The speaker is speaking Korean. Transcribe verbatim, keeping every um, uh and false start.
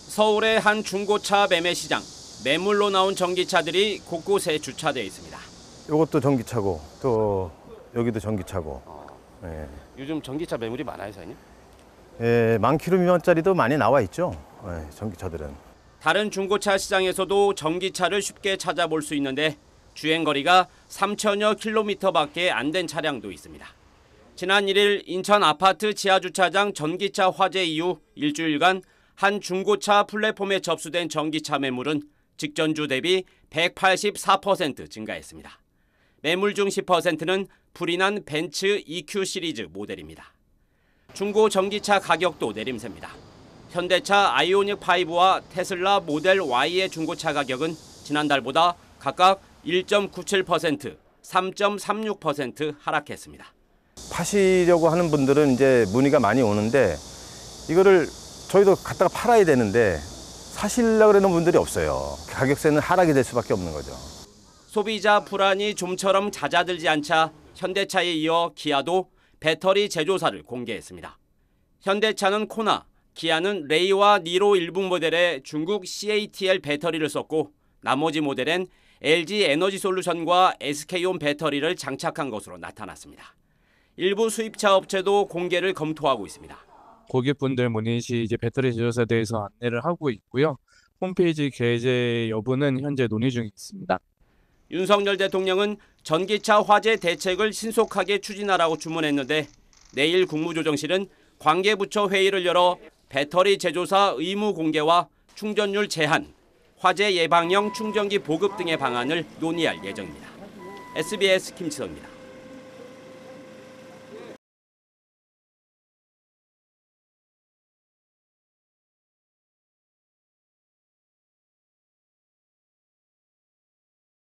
서울의 한 중고차 매매 시장. 매물로 나온 전기차들이 곳곳에 주차되어 있습니다. 이것도 전기차고 또 여기도 전기차고. 어. 예. 요즘 전기차 매물이 많아요, 사장님? 예, 만 킬로 미만짜리도 많이 나와 있죠. 예, 전기차들은. 다른 중고차 시장에서도 전기차를 쉽게 찾아볼 수 있는데 주행거리가 삼천여 킬로미터밖에 안 된 차량도 있습니다. 지난 일 일 인천 아파트 지하주차장 전기차 화재 이후 일주일간 한 중고차 플랫폼에 접수된 전기차 매물은 직전주 대비 백팔십사 퍼센트 증가했습니다. 매물 중 십 퍼센트는 불이 난 벤츠 이큐 시리즈 모델입니다. 중고 전기차 가격도 내림세입니다. 현대차 아이오닉 파이브와 테슬라 모델 Y의 중고차 가격은 지난달보다 각각 일 점 구칠 퍼센트, 삼 점 삼육 퍼센트 하락했습니다. 파시려고 하는 분들은 이제 문의가 많이 오는데 이거를 저희도 갖다가 팔아야 되는데 사시려고 그러는 분들이 없어요. 가격세는 하락이 될 수밖에 없는 거죠. 소비자 불안이 좀처럼 잦아들지 않자 현대차에 이어 기아도 배터리 제조사를 공개했습니다. 현대차는 코나, 기아는 레이와 니로 일부 모델에 중국 씨에이티엘 배터리를 썼고 나머지 모델엔 엘지 에너지솔루션과 에스케이온 배터리를 장착한 것으로 나타났습니다. 일부 수입차 업체도 공개를 검토하고 있습니다. 고객분들 문의 시 이제 배터리 제조사에 대해서 안내를 하고 있고요. 홈페이지 게재 여부는 현재 논의 중에 있습니다. 윤석열 대통령은 전기차 화재 대책을 신속하게 추진하라고 주문했는데 내일 국무조정실은 관계부처 회의를 열어 배터리 제조사 의무 공개와 충전율 제한, 화재 예방형 충전기 보급 등의 방안을 논의할 예정입니다. 에스비에스 김치성입니다.